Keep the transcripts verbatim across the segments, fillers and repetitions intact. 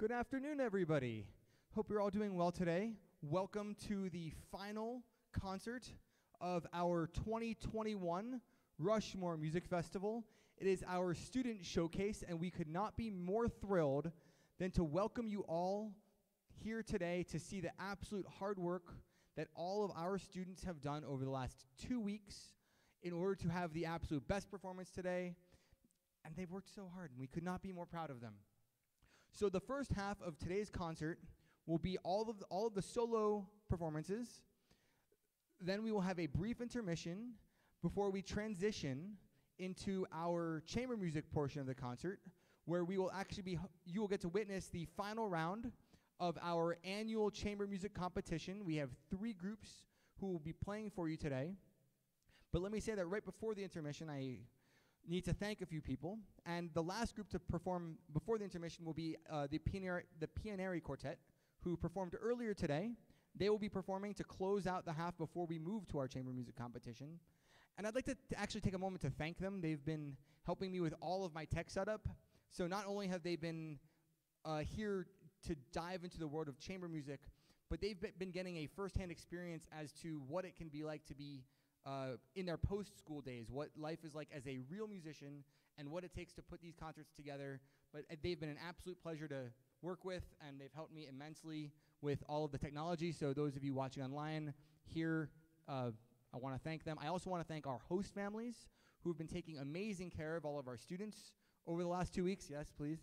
Good afternoon, everybody. Hope you're all doing well today. Welcome to the final concert of our twenty twenty-one Rushmore Music Festival. It is our student showcase, and we could not be more thrilled than to welcome you all here today to see the absolute hard work that all of our students have done over the last two weeks in order to have the absolute best performance today. And they've worked so hard, and we could not be more proud of them. So the first half of today's concert will be all of the, all of the solo performances. Then we will have a brief intermission before we transition into our chamber music portion of the concert, where we will actually be, you will get to witness the final round of our annual chamber music competition. We have three groups who will be playing for you today. But let me say that right before the intermission, I need to thank a few people. And the last group to perform before the intermission will be uh, the Pianeri, the Pianeri Quartet, who performed earlier today. They will be performing to close out the half before we move to our chamber music competition. And I'd like to, to actually take a moment to thank them. They've been helping me with all of my tech setup. So not only have they been uh, here to dive into the world of chamber music, but they've been getting a firsthand experience as to what it can be like to be uh, in their post-school days, what life is like as a real musician, and what it takes to put these concerts together. But uh, they've been an absolute pleasure to work with, and they've helped me immensely with all of the technology. So those of you watching online here, uh, I want to thank them. I also want to thank our host families who have been taking amazing care of all of our students over the last two weeks. Yes, please.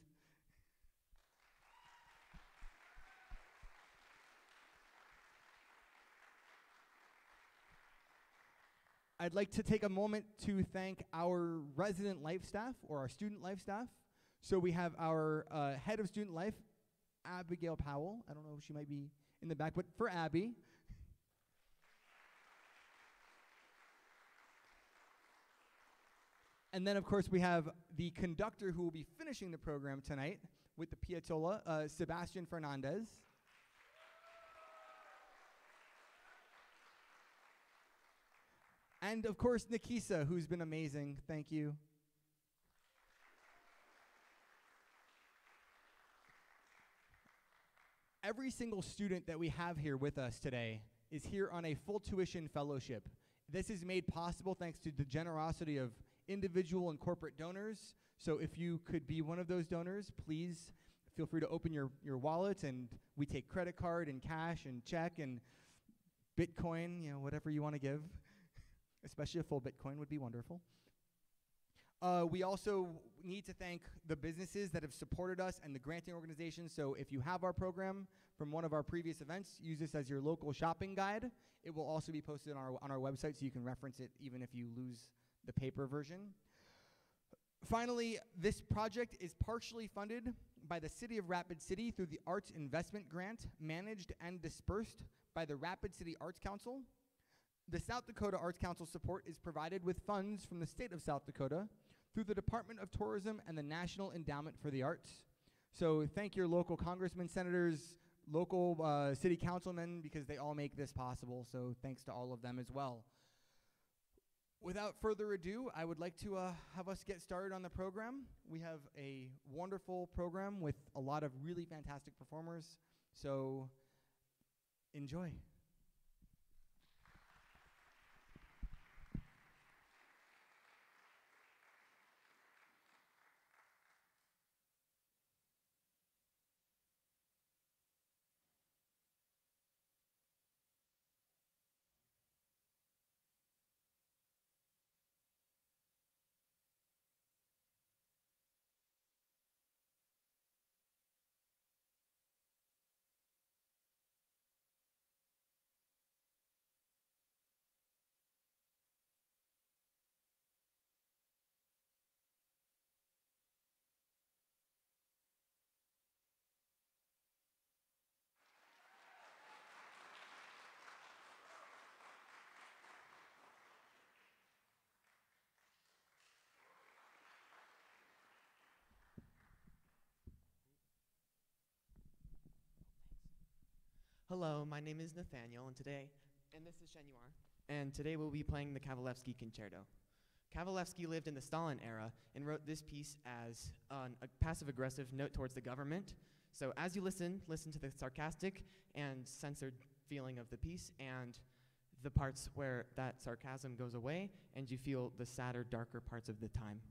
I'd like to take a moment to thank our resident life staff, or our student life staff. So we have our uh, head of student life, Abigail Powell. I don't know if she might be in the back, but for Abby. And then, of course, we have the conductor who will be finishing the program tonight with the Piazzolla, uh, Sebastian Fernandez. And, of course, Nikisa, who's been amazing. Thank you. Every single student that we have here with us today is here on a full tuition fellowship. This is made possible thanks to the generosity of individual and corporate donors. So if you could be one of those donors, please feel free to open your, your wallet, and we take credit card and cash and check and Bitcoin, you know, whatever you want to give. Especially a full Bitcoin would be wonderful. Uh, we also need to thank the businesses that have supported us and the granting organizations. So if you have our program from one of our previous events, use this as your local shopping guide. It will also be posted on our, on our website, so you can reference it even if you lose the paper version. Finally, this project is partially funded by the City of Rapid City through the Arts Investment Grant, managed and dispersed by the Rapid City Arts Council. The South Dakota Arts Council support is provided with funds from the state of South Dakota through the Department of Tourism and the National Endowment for the Arts. So thank your local congressmen, senators, local uh, city councilmen, because they all make this possible. So thanks to all of them as well. Without further ado, I would like to uh, have us get started on the program. We have a wonderful program with a lot of really fantastic performers. So enjoy. Hello, my name is Nathaniel, and today, and this is Shenuar, and today we'll be playing the Kavalevsky Concerto. Kavalevsky lived in the Stalin era and wrote this piece as an, a passive-aggressive note towards the government. So as you listen, listen to the sarcastic and censored feeling of the piece and the parts where that sarcasm goes away and you feel the sadder, darker parts of the time.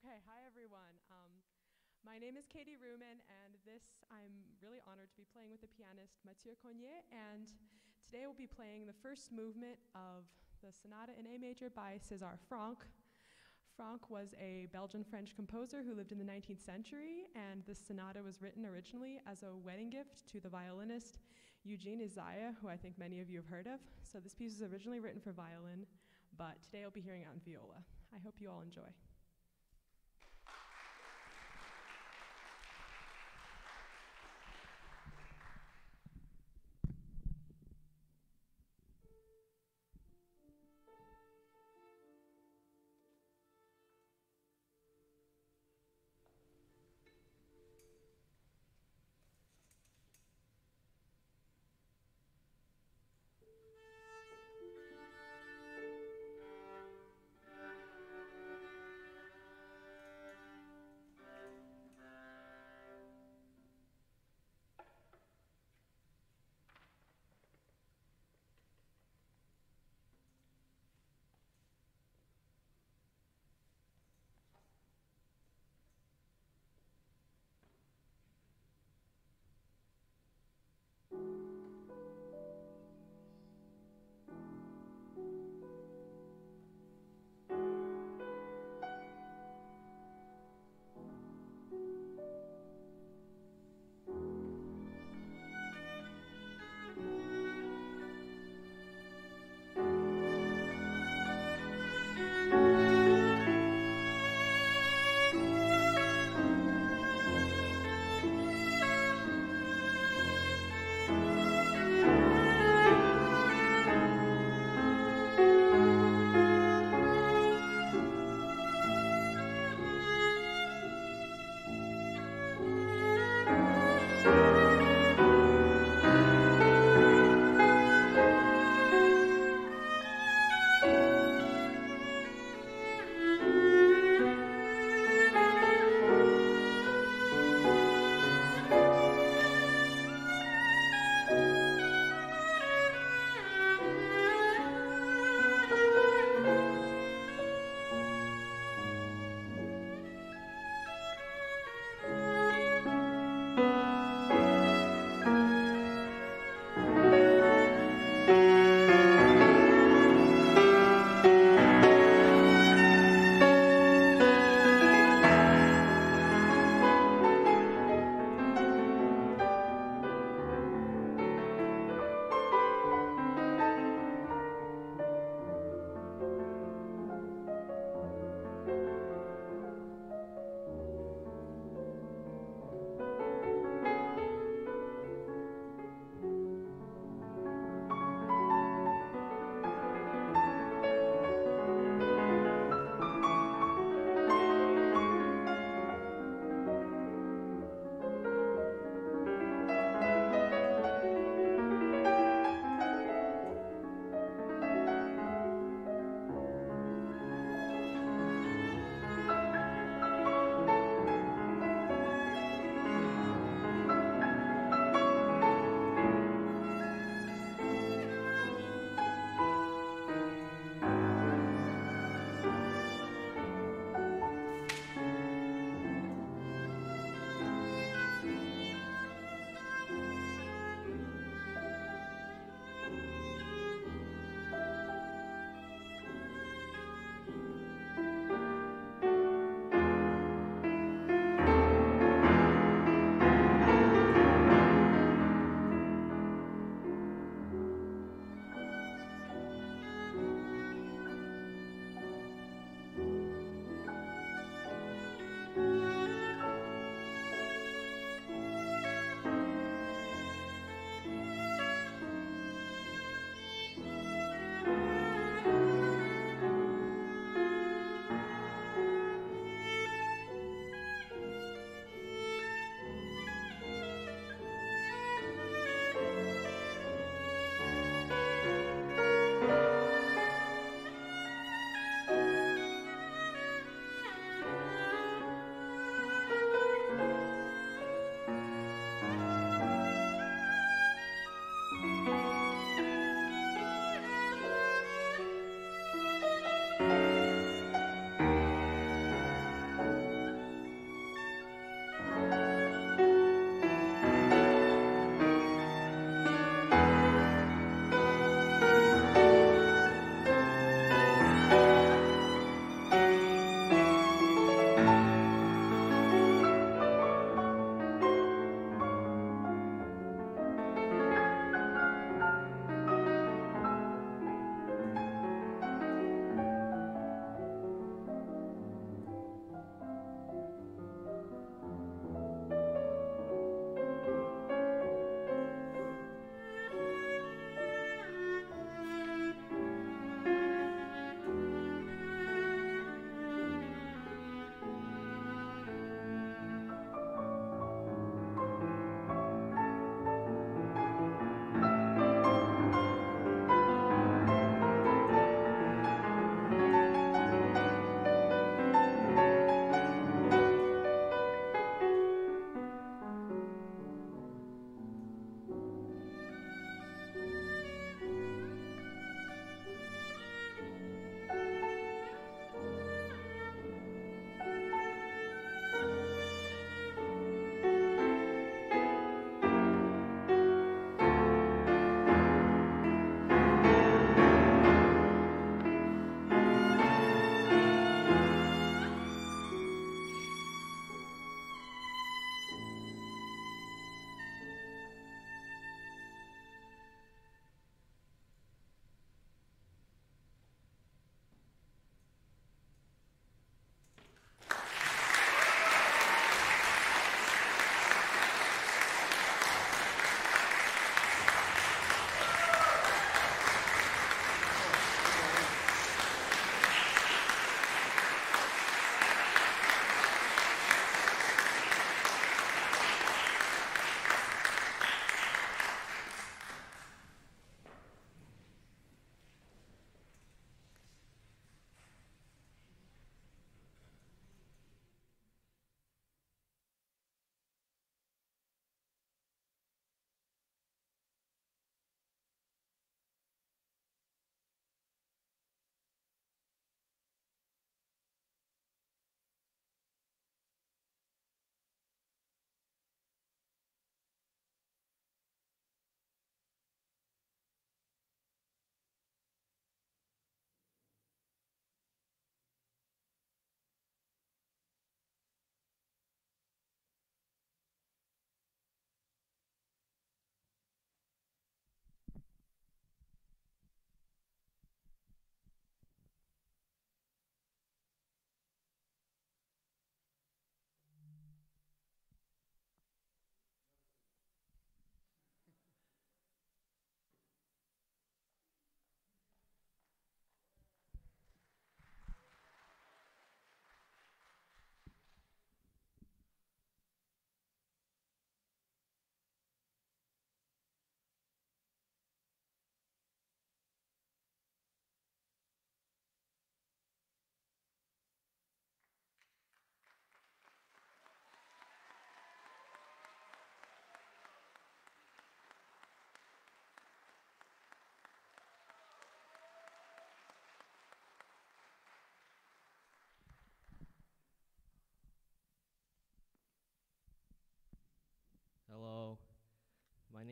Okay, hi everyone. Um, my name is Katie Ruman, and this, I'm really honored to be playing with the pianist Mathieu Cognier, and today we'll be playing the first movement of the Sonata in A major by César Franck. Franck was a Belgian-French composer who lived in the nineteenth century, and this sonata was written originally as a wedding gift to the violinist Eugene Isaiah, who I think many of you have heard of. So this piece was originally written for violin, but today I'll be hearing it on viola. I hope you all enjoy.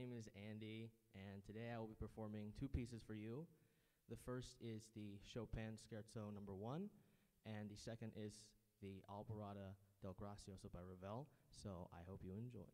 name is Andy, and today I will be performing two pieces for you. The first is the Chopin Scherzo number one, and the second is the Alborada del Gracioso by Ravel, so I hope you enjoy.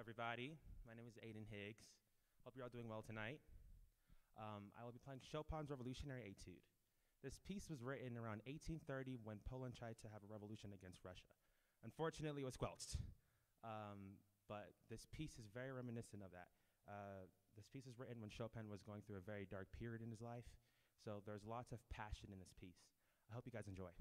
everybody. My name is Aiden Higgs. Hope you're all doing well tonight. Um, I will be playing Chopin's Revolutionary Etude. This piece was written around eighteen thirty when Poland tried to have a revolution against Russia. Unfortunately, it was squelched. Um, but this piece is very reminiscent of that. Uh, this piece is written when Chopin was going through a very dark period in his life. So there's lots of passion in this piece. I hope you guys enjoy.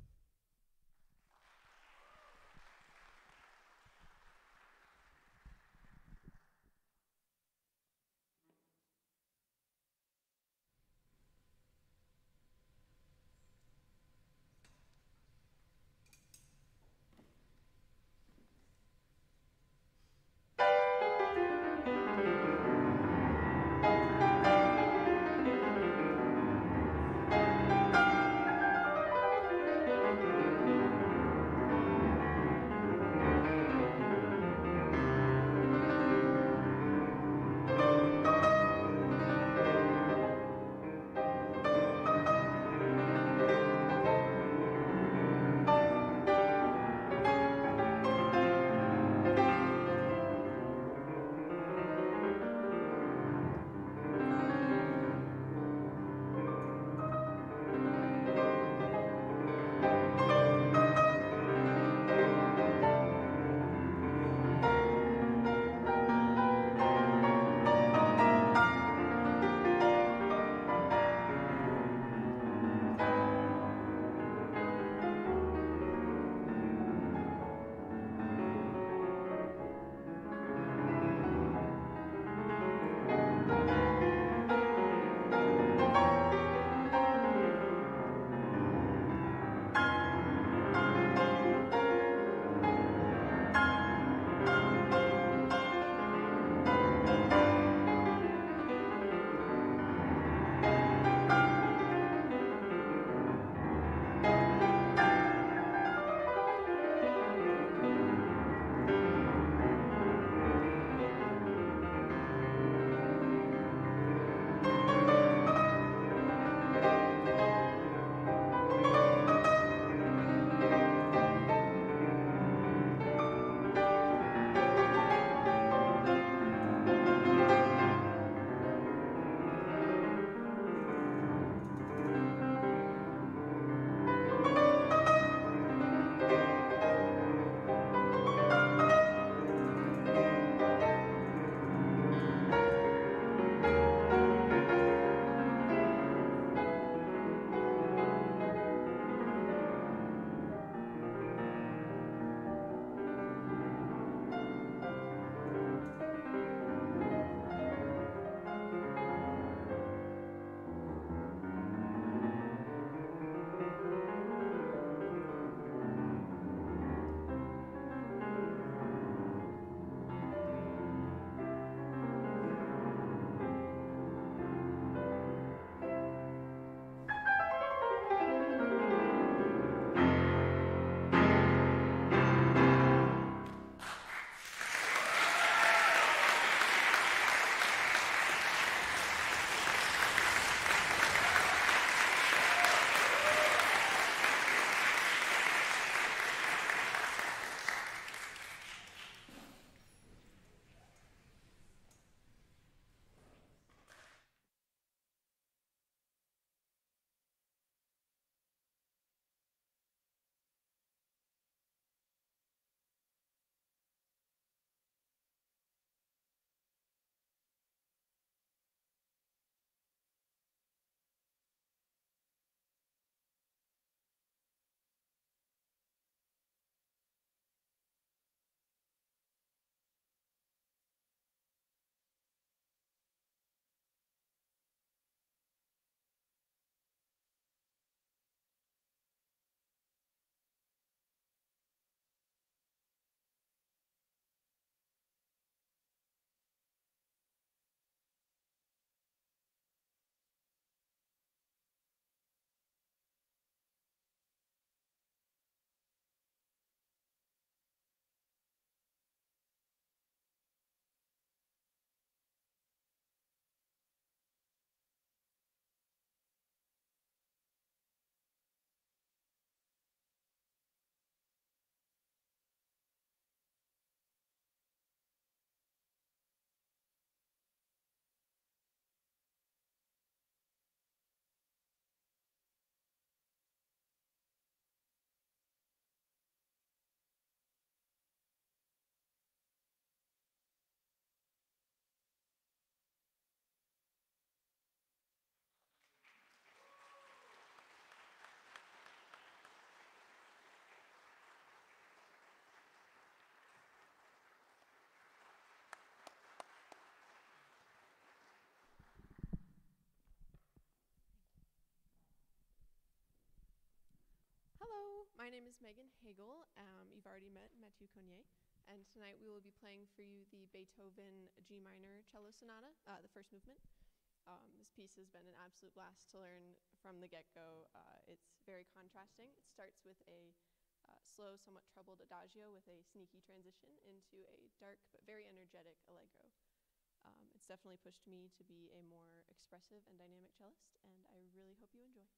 My name is Megan Hagel. Um, you've already met Mathieu Cognier. And tonight we will be playing for you the Beethoven G minor cello sonata, uh, the first movement. Um, this piece has been an absolute blast to learn from the get-go. Uh, it's very contrasting. It starts with a uh, slow, somewhat troubled adagio with a sneaky transition into a dark but very energetic allegro. Um, it's definitely pushed me to be a more expressive and dynamic cellist, and I really hope you enjoy.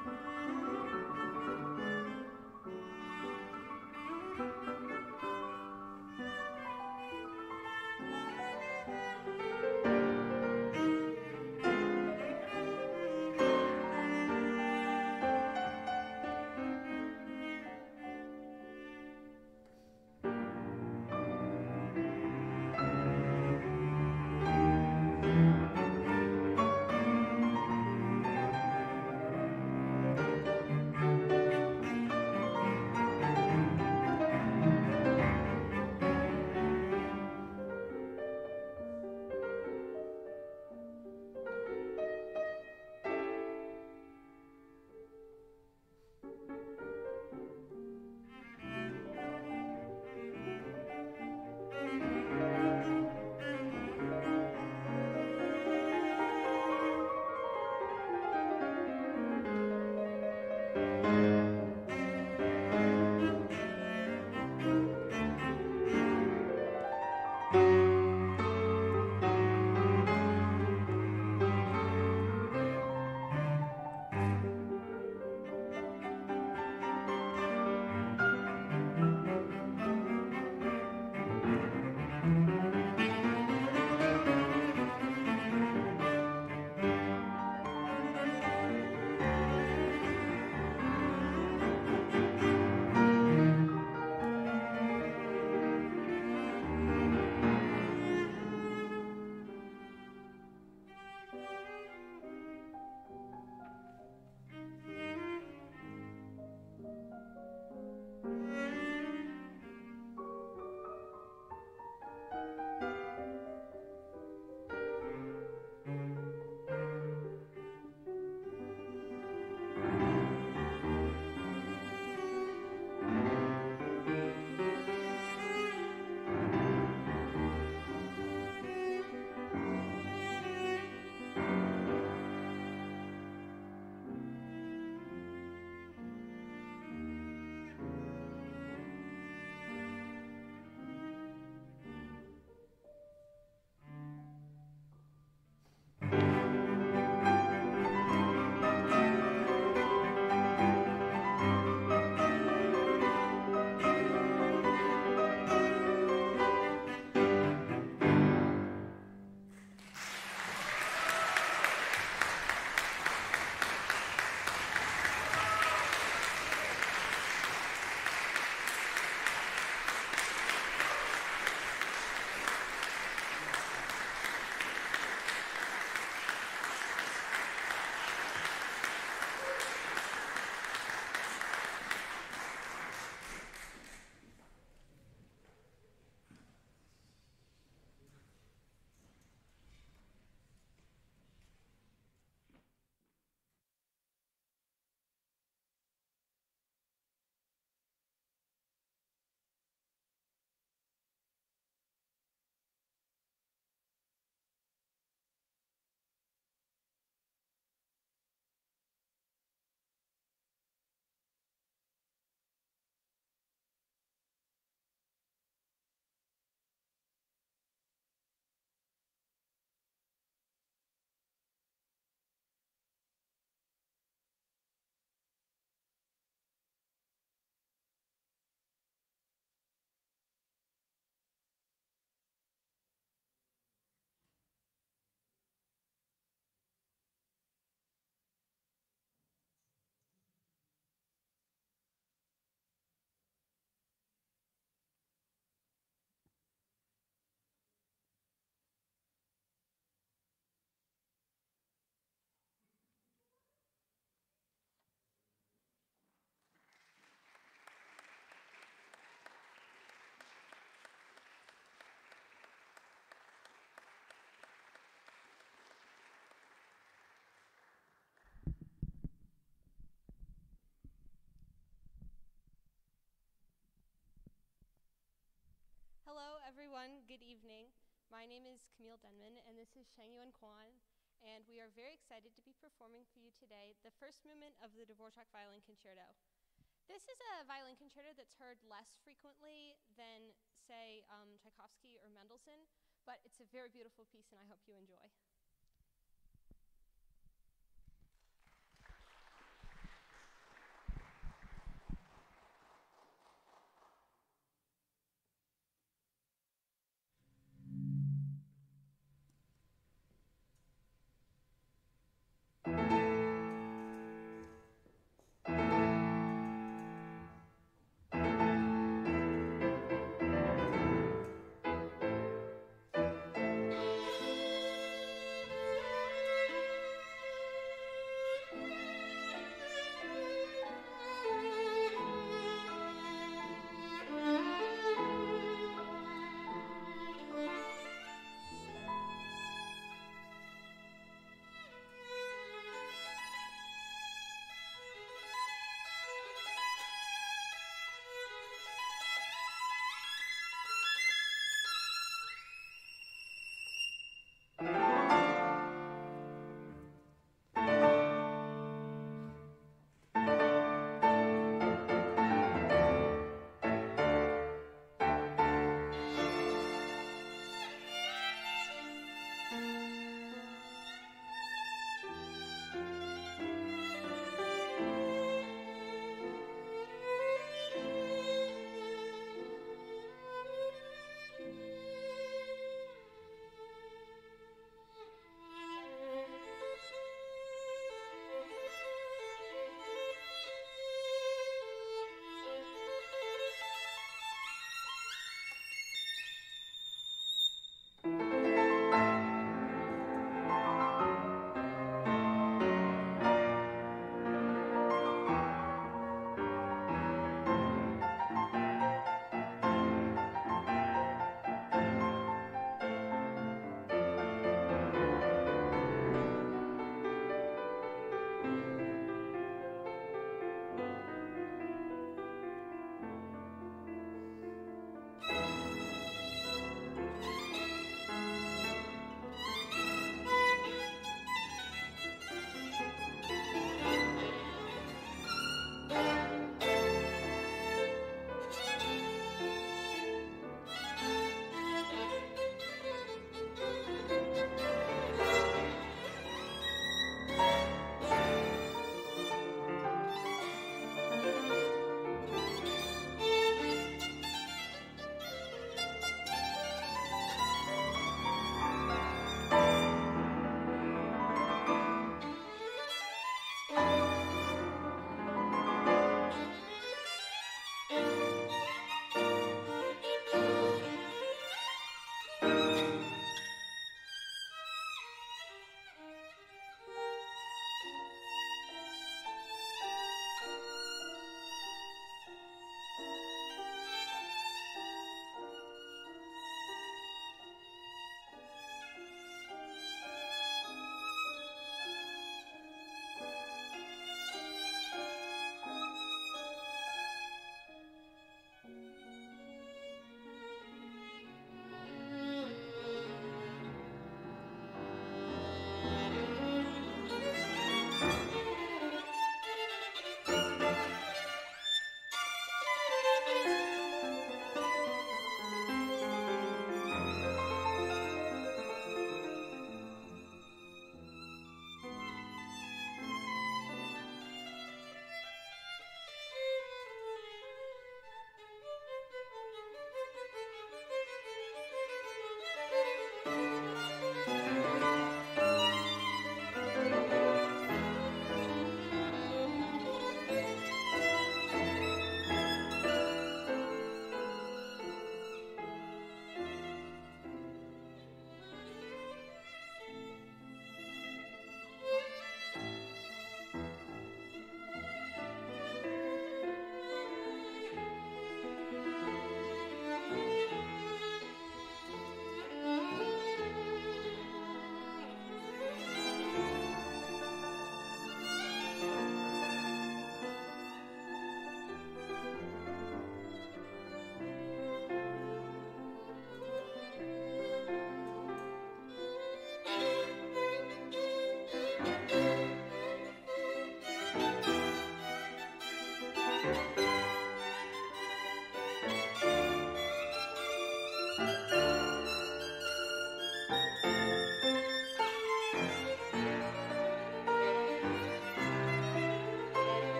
Hello, everyone. Good evening. My name is Camille Denman, and this is Sheng Yuan Kwan, and we are very excited to be performing for you today the first movement of the Dvorak Violin Concerto. This is a violin concerto that's heard less frequently than, say, um, Tchaikovsky or Mendelssohn, but it's a very beautiful piece, and I hope you enjoy.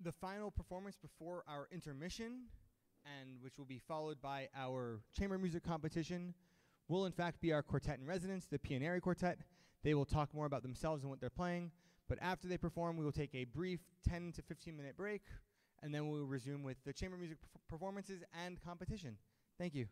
the final performance before our intermission, and which will be followed by our chamber music competition, will in fact be our quartet in residence, the Pianeri Quartet. They will talk more about themselves and what they're playing, but after they perform, we will take a brief ten to fifteen minute break, and then we will resume with the chamber music perf- performances and competition. Thank you.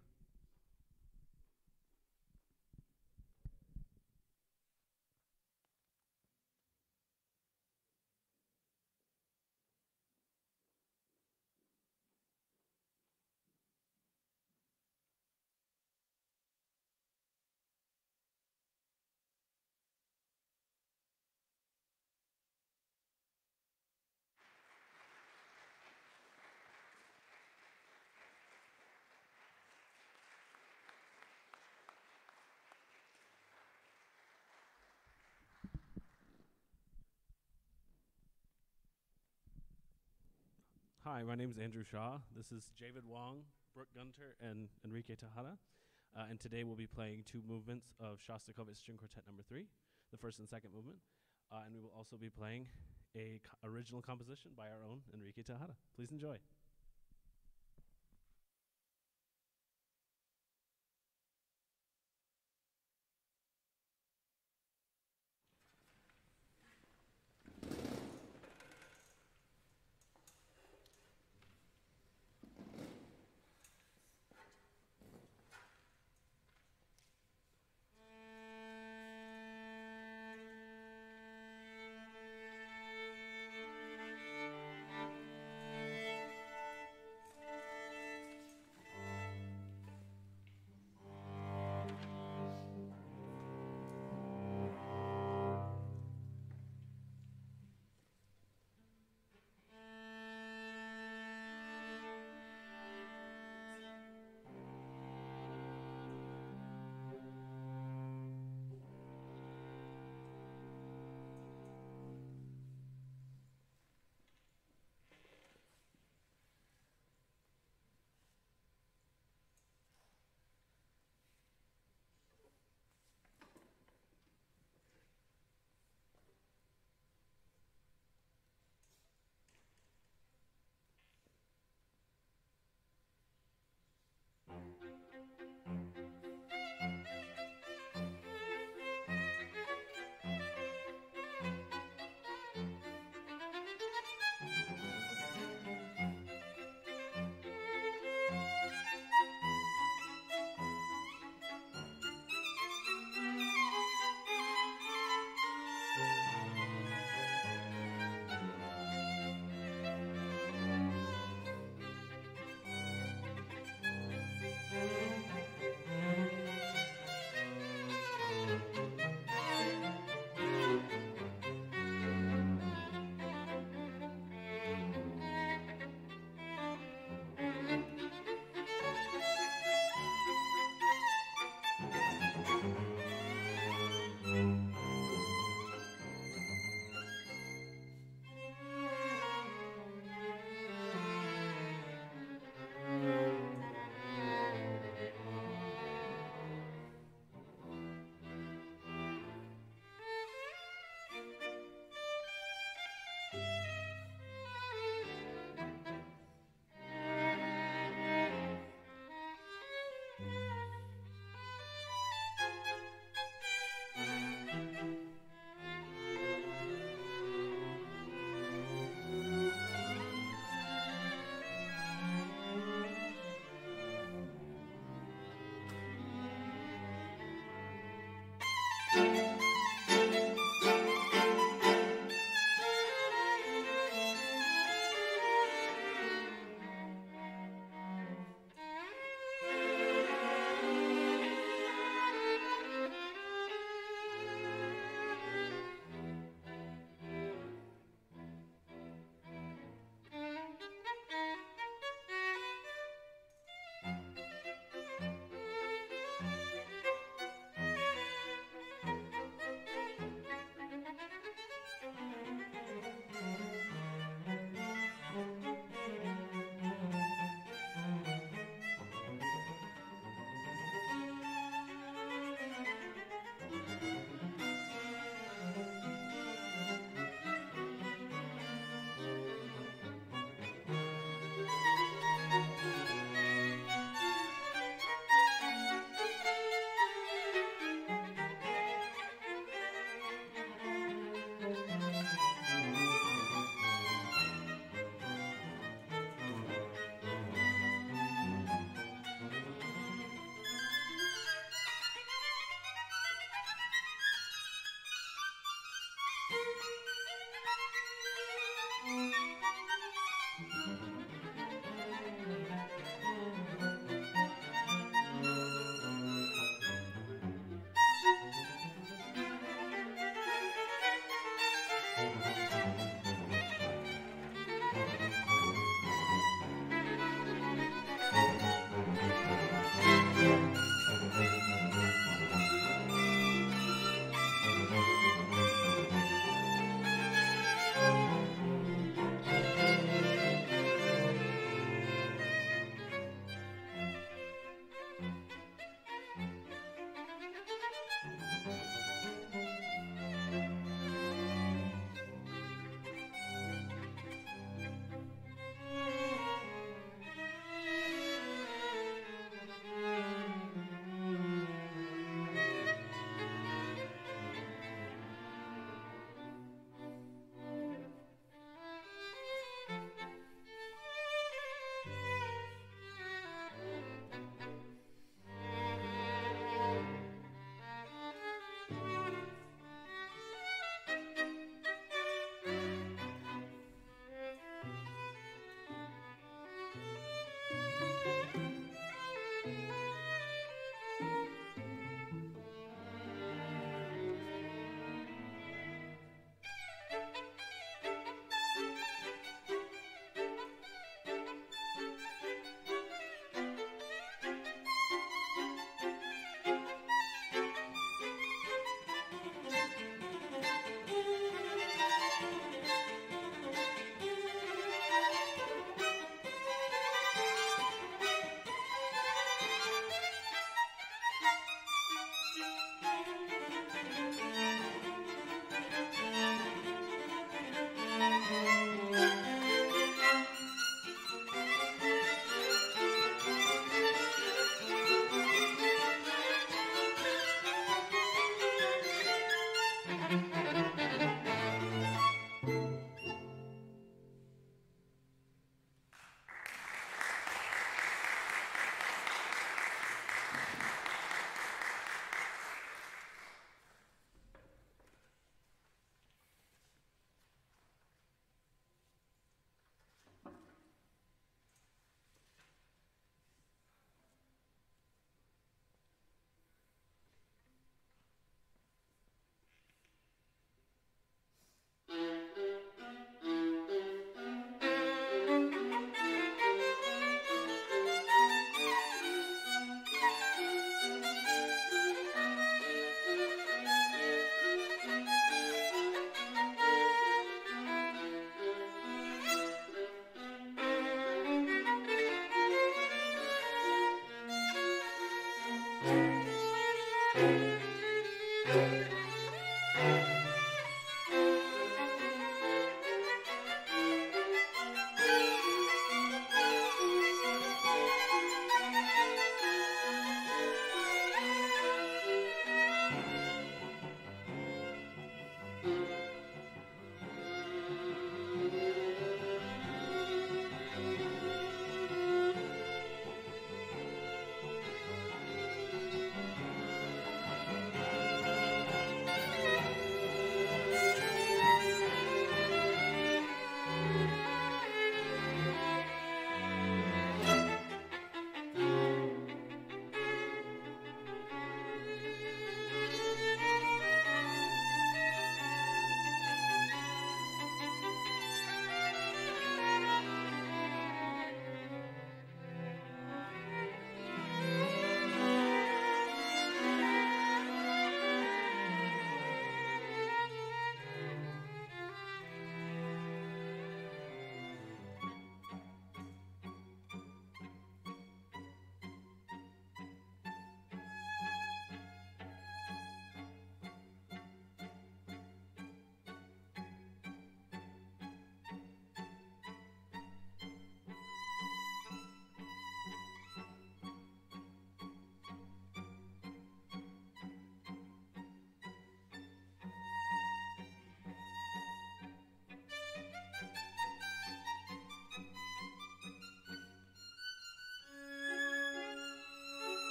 Hi, my name is Andrew Shaw. This is Javid Wong, Brooke Gunter, and Enrique Tejada. Uh, and today we'll be playing two movements of Shostakovich String Quartet number three, the first and second movement. Uh, and we will also be playing a co- original composition by our own Enrique Tejada. Please enjoy. Thank you.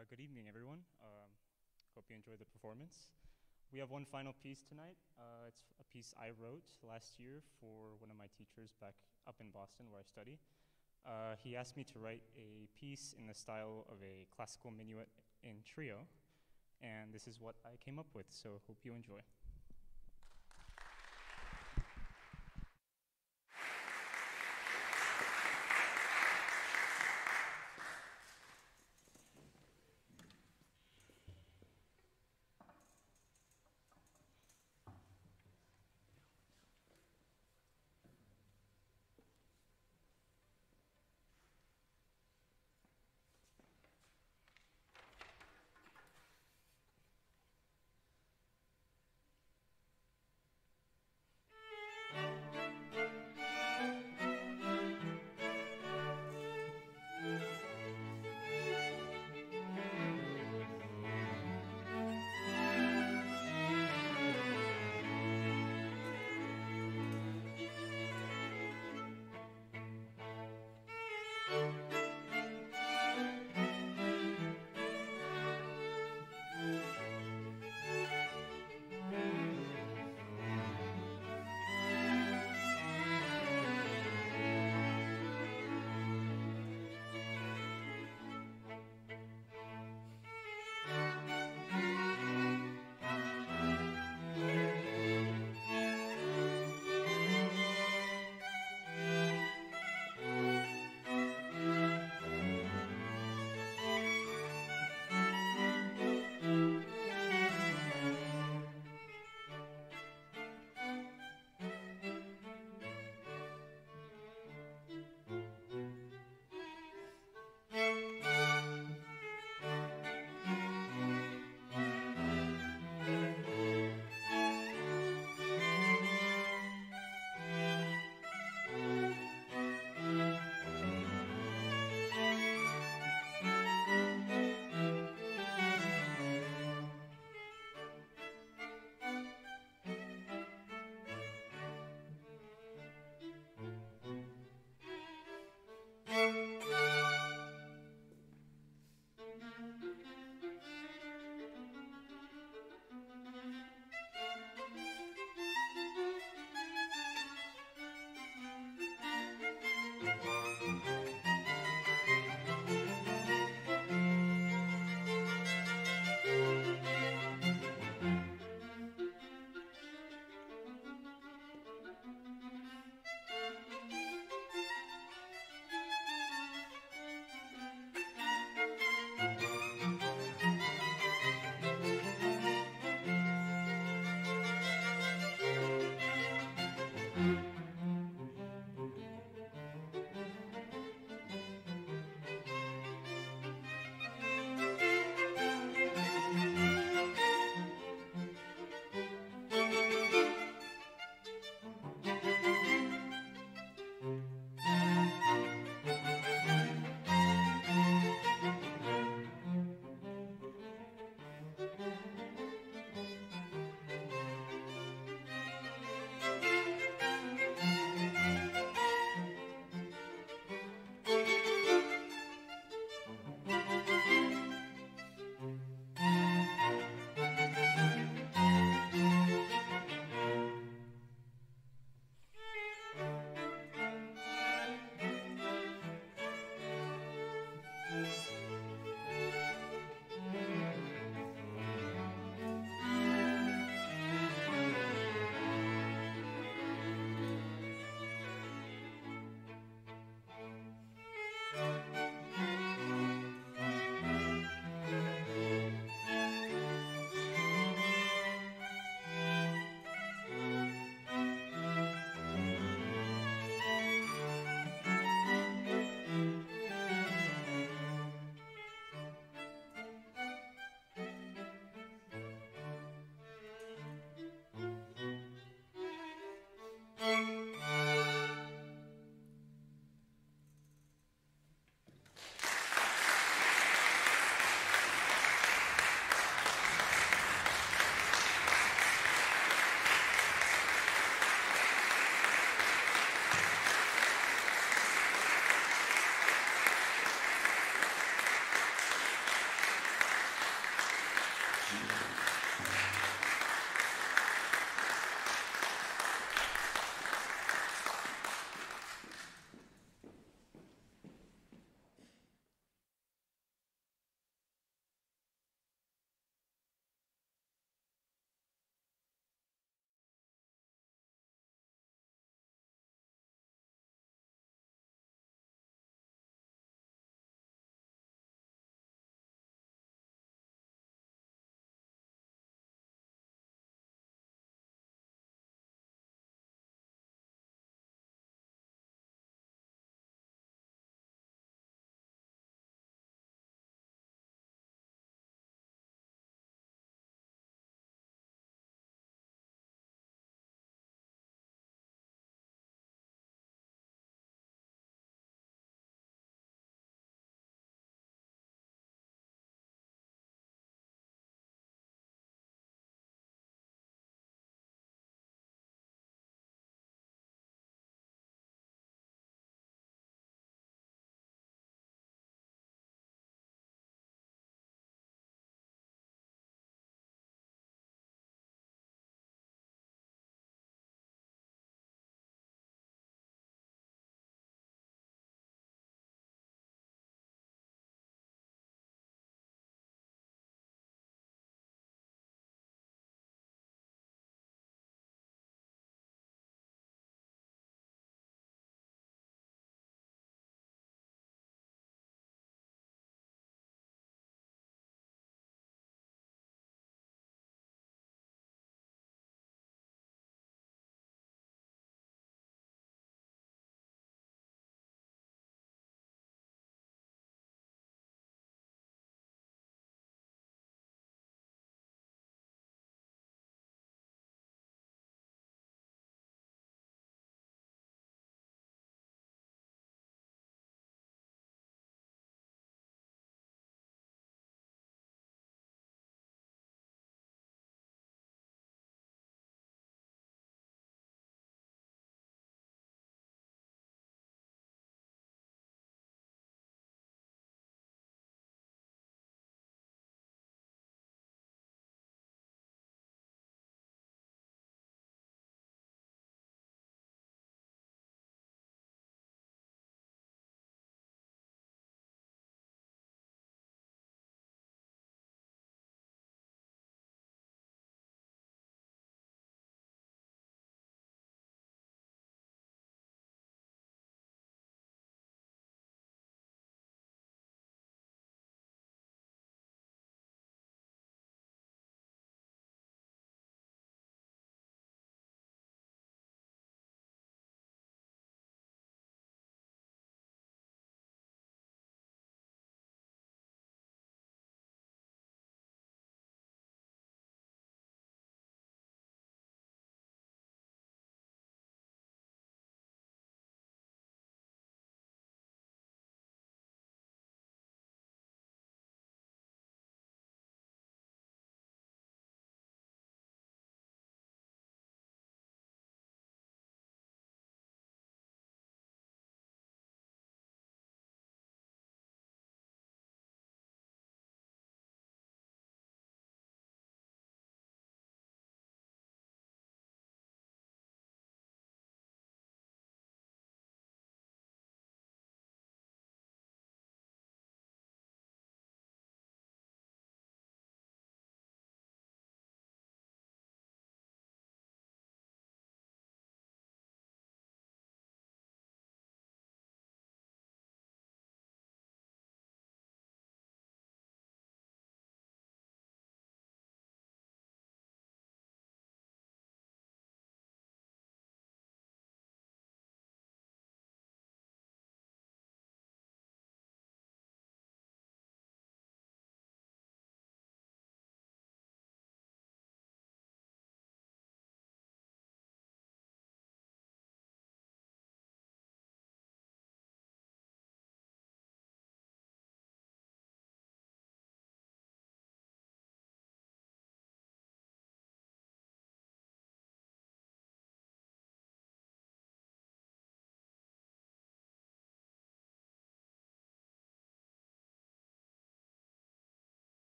Uh, good evening, everyone. Um, hope you enjoyed the performance. We have one final piece tonight. Uh, it's a piece I wrote last year for one of my teachers back up in Boston where I study. Uh, he asked me to write a piece in the style of a classical minuet in trio, and this is what I came up with, so hope you enjoy.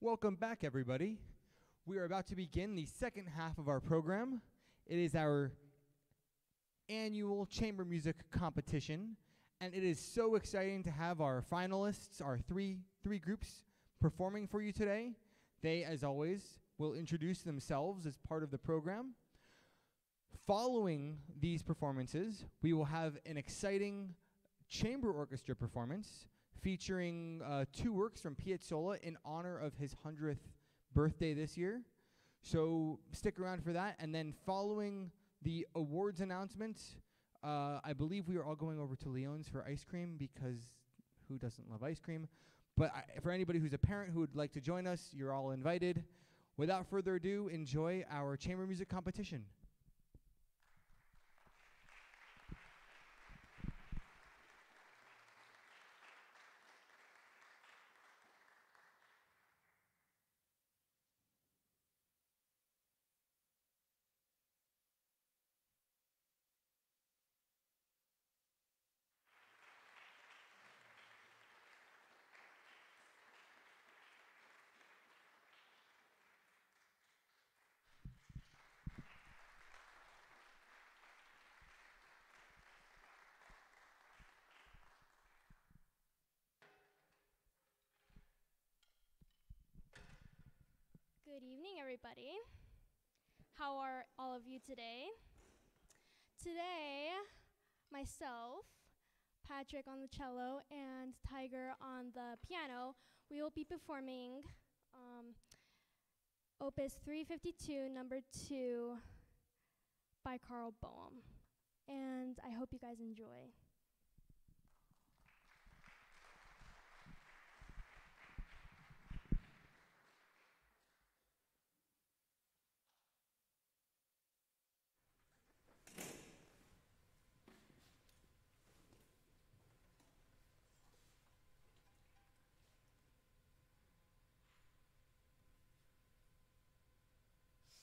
Welcome back, everybody. We are about to begin the second half of our program. It is our annual chamber music competition, and it is so exciting to have our finalists, our three three groups, performing for you today. They, as always, will introduce themselves as part of the program. Following these performances, we will have an exciting chamber orchestra performance featuring uh, two works from Piazzolla in honor of his hundredth birthday this year. So stick around for that. And then following the awards announcement, uh, I believe we are all going over to Leon's for ice cream, because who doesn't love ice cream? But I, for anybody who's a parent who would like to join us, you're all invited. Without further ado, enjoy our chamber music competition. Good evening, everybody. How are all of you today? Today, myself, Patrick on the cello, and Tiger on the piano, we will be performing um, Opus three fifty-two, number two, by Carl Boehm. And I hope you guys enjoy.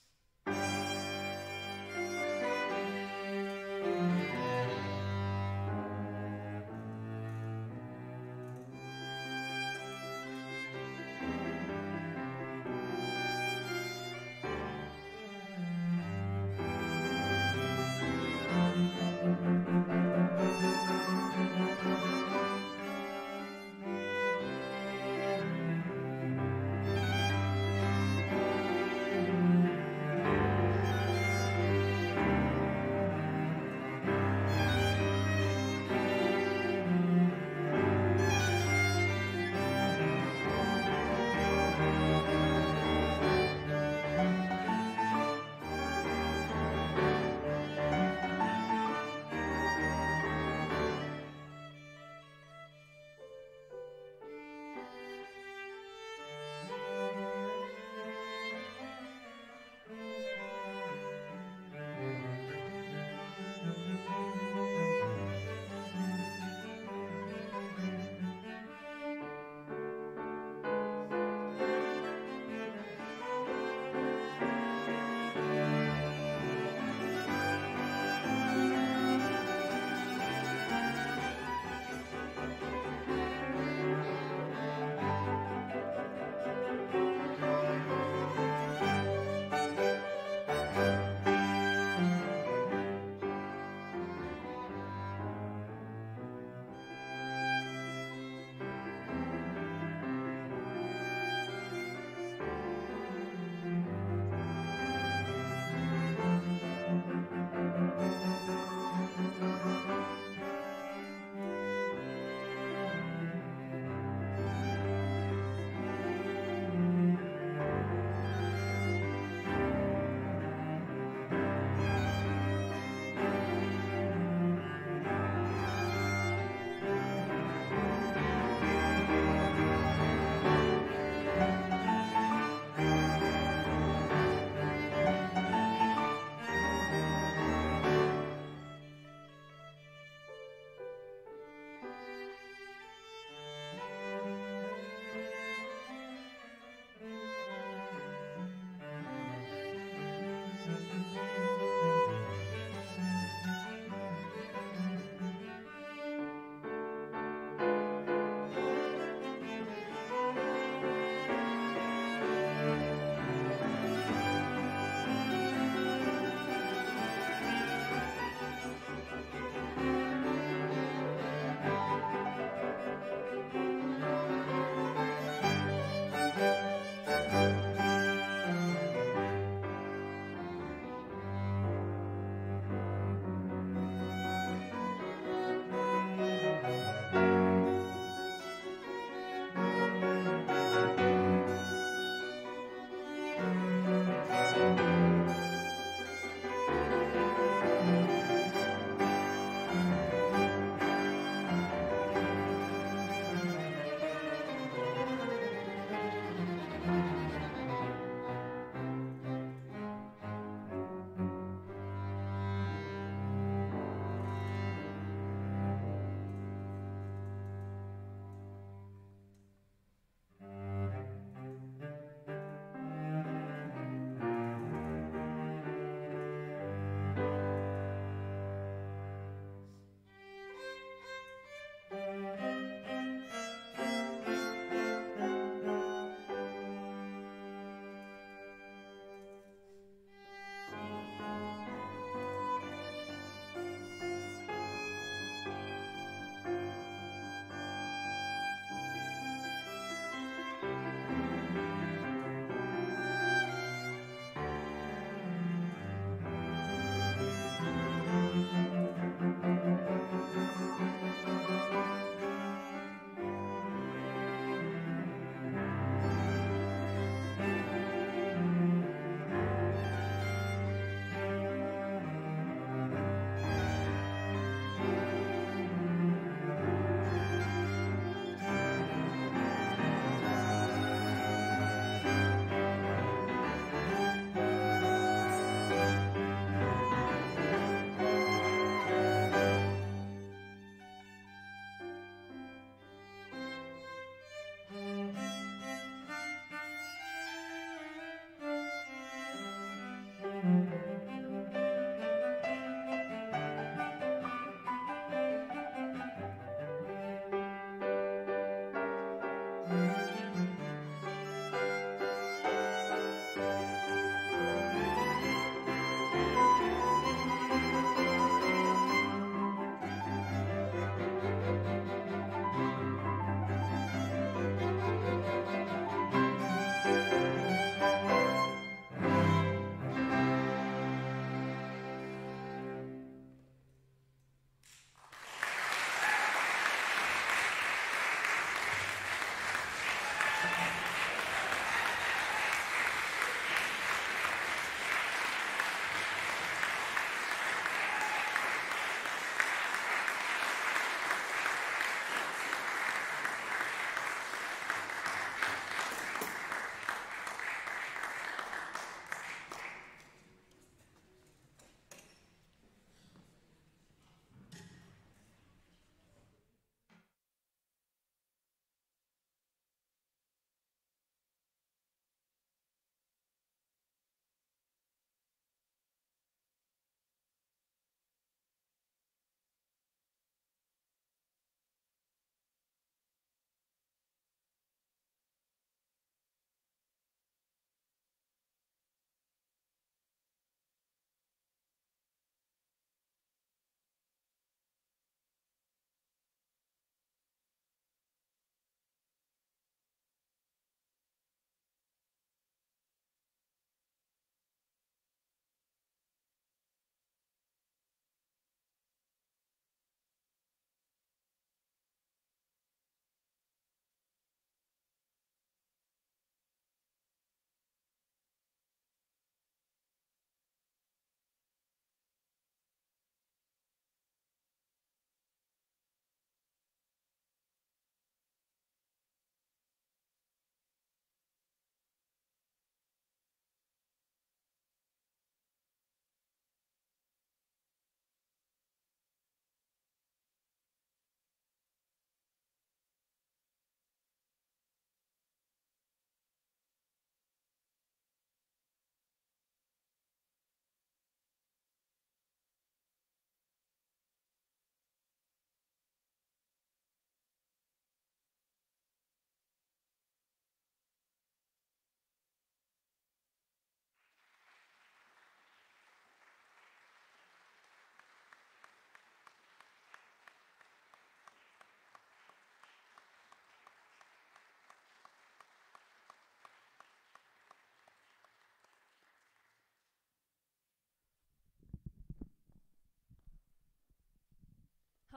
Thank you.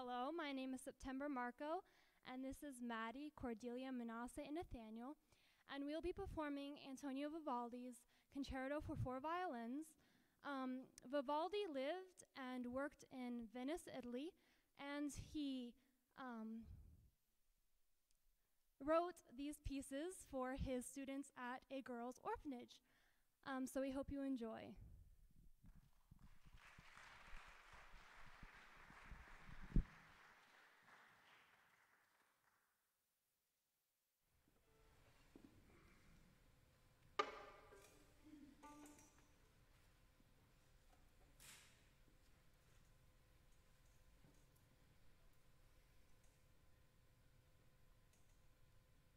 Hello, my name is September Marco, and this is Maddie, Cordelia, Manasseh, and Nathaniel, and we'll be performing Antonio Vivaldi's Concerto for Four Violins. Um, Vivaldi lived and worked in Venice, Italy, and he um, wrote these pieces for his students at a girls' orphanage. Um, so we hope you enjoy.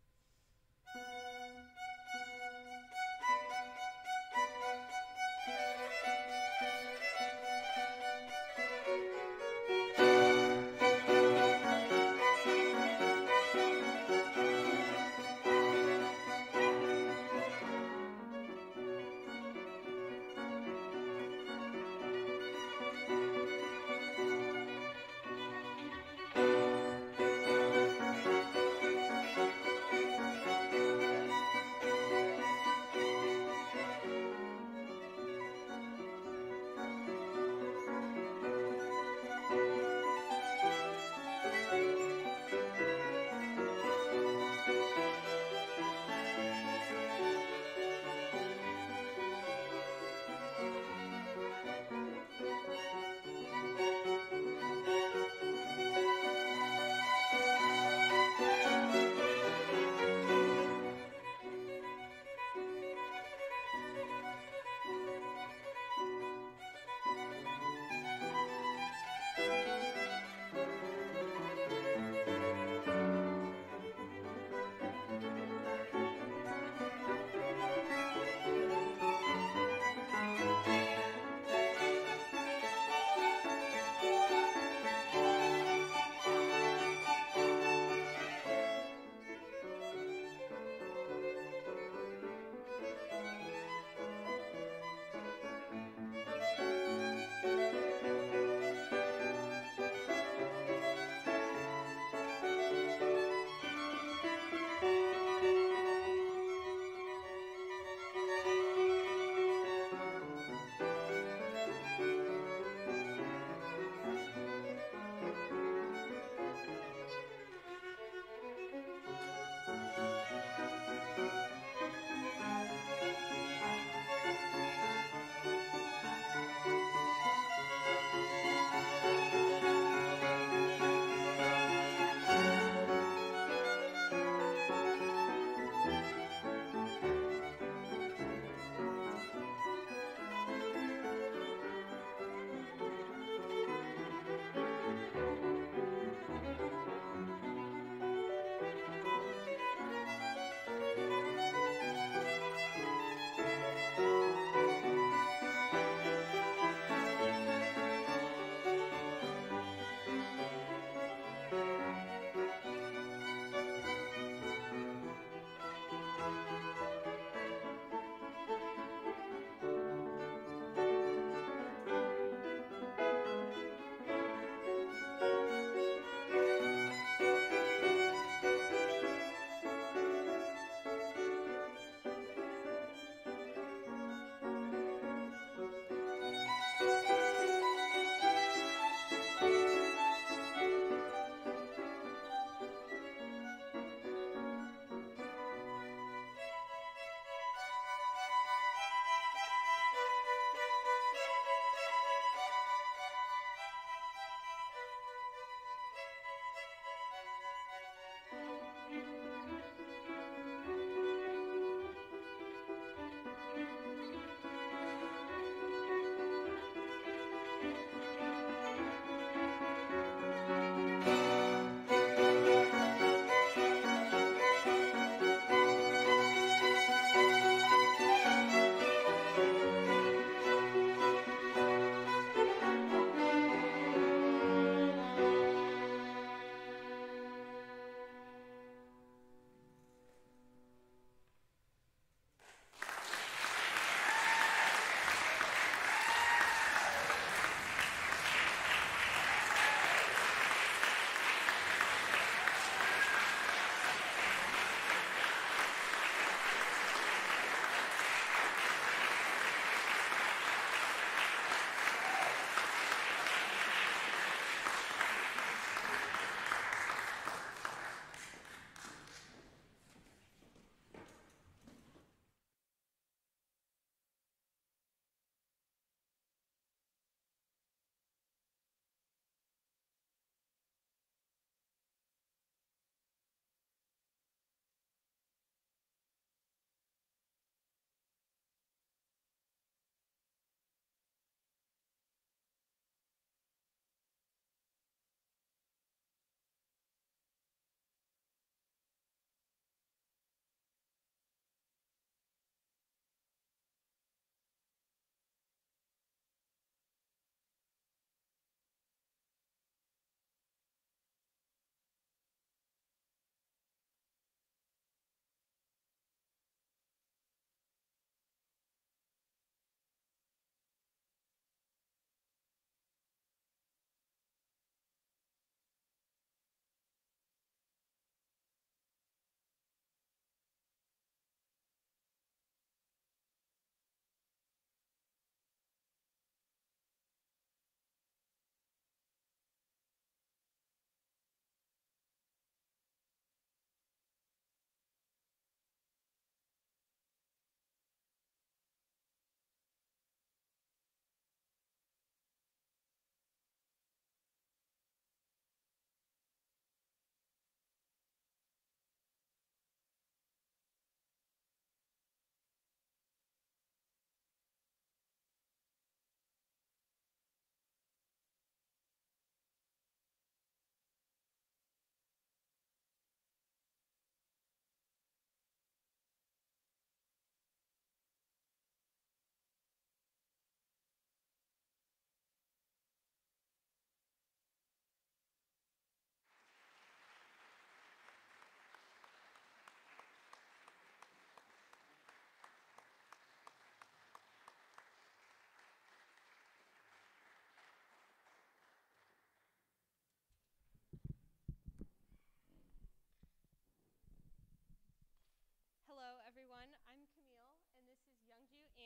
Thank you.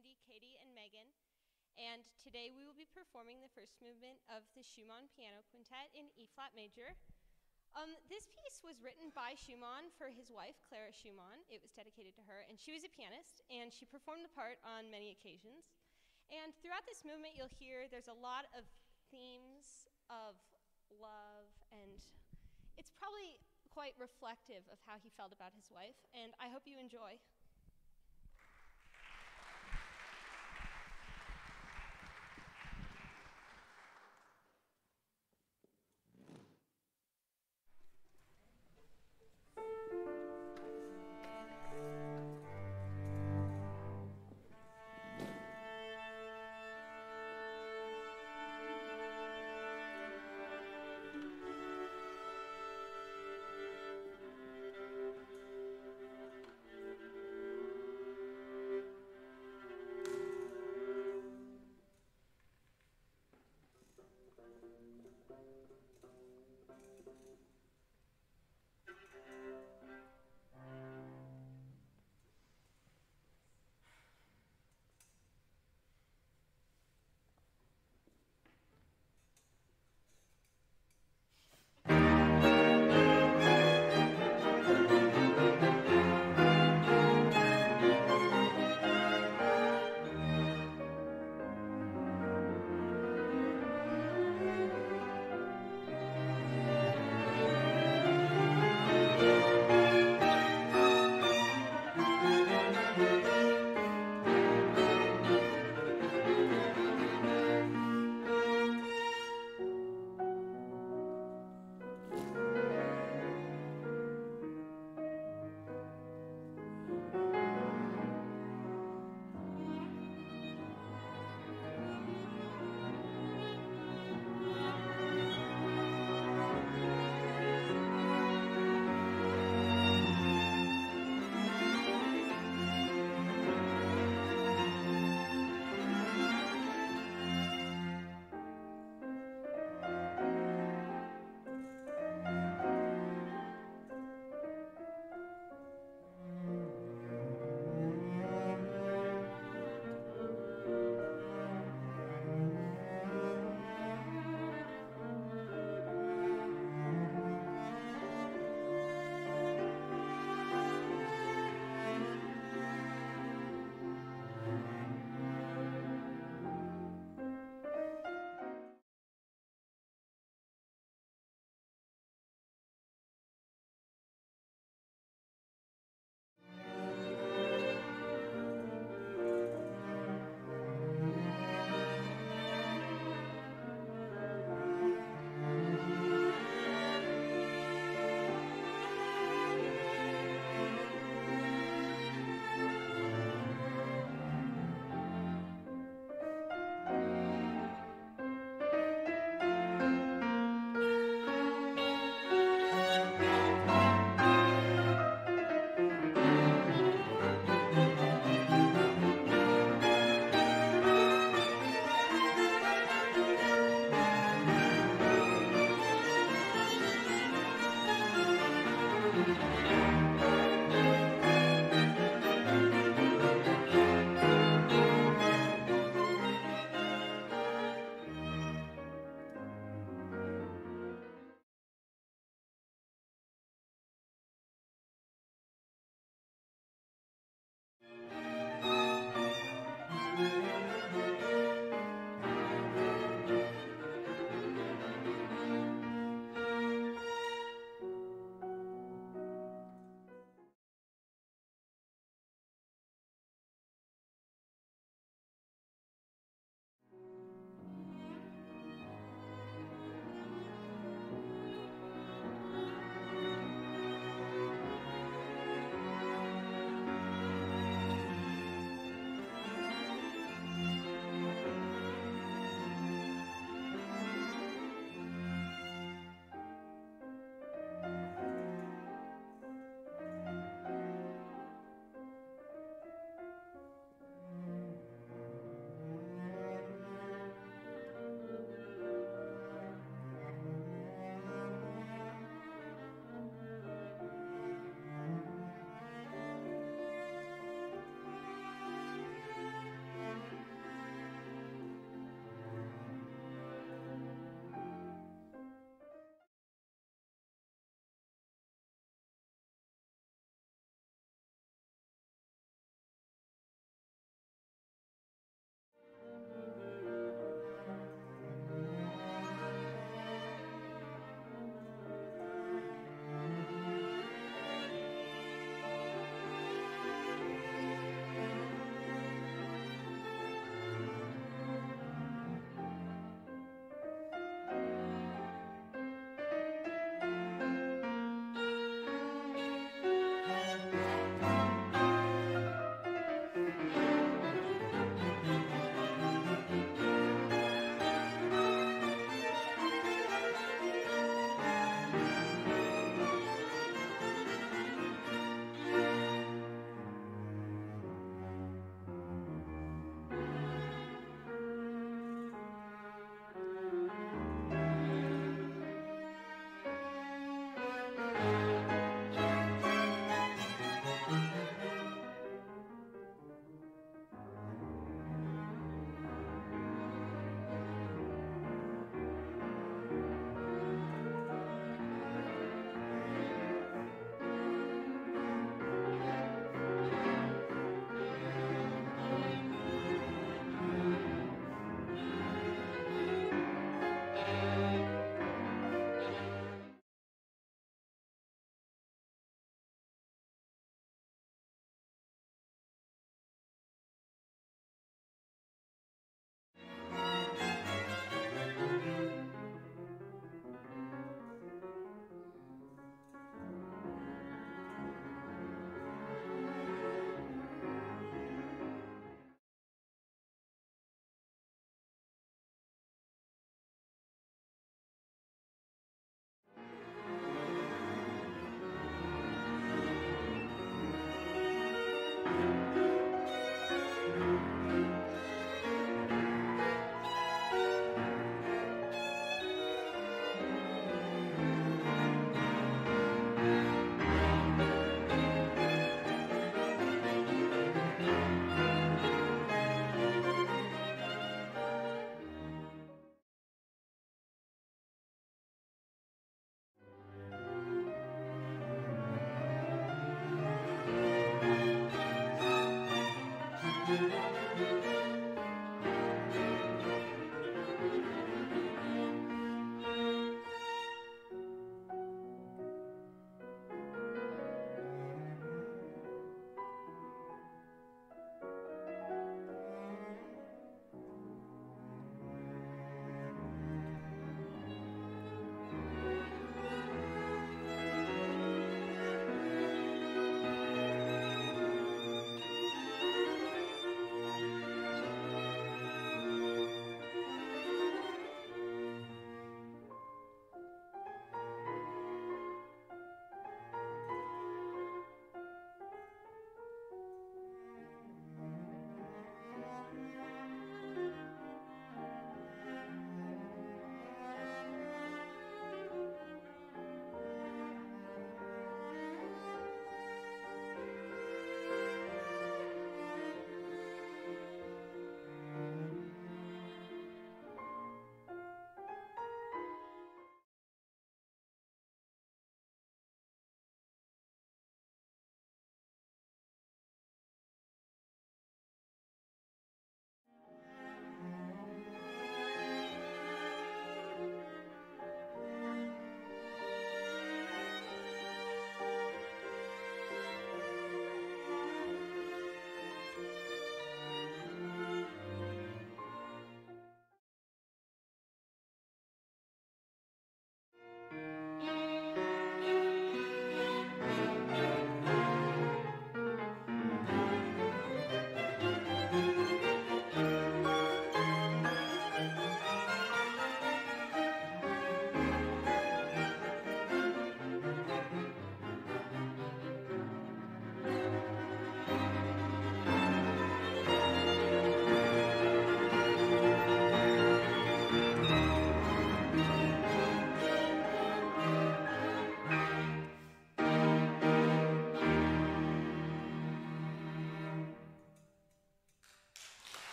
Sandy, Katie, and Megan. And today we will be performing the first movement of the Schumann Piano Quintet in E-flat major. Um, this piece was written by Schumann for his wife, Clara Schumann. It was dedicated to her, and she was a pianist, and she performed the part on many occasions. And throughout this movement, you'll hear there's a lot of themes of love, and it's probably quite reflective of how he felt about his wife, and I hope you enjoy. Thank you.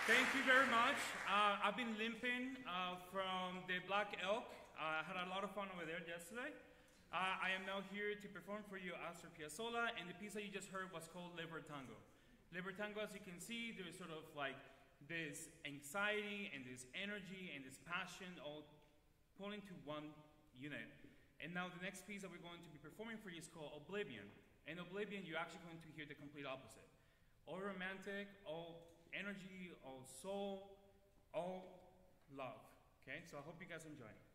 Thank you very much. Uh, I've been limping uh, from the Black Elk. Uh, I had a lot of fun over there yesterday. Uh, I am now here to perform for you Astor Piazzolla, and the piece that you just heard was called Libertango. Libertango, as you can see, there's sort of like this anxiety and this energy and this passion all pulling to one unit. And now the next piece that we're going to be performing for you is called Oblivion. And Oblivion, you're actually going to hear the complete opposite. All romantic, all energy, all soul, all love. Okay, so I hope you guys enjoy.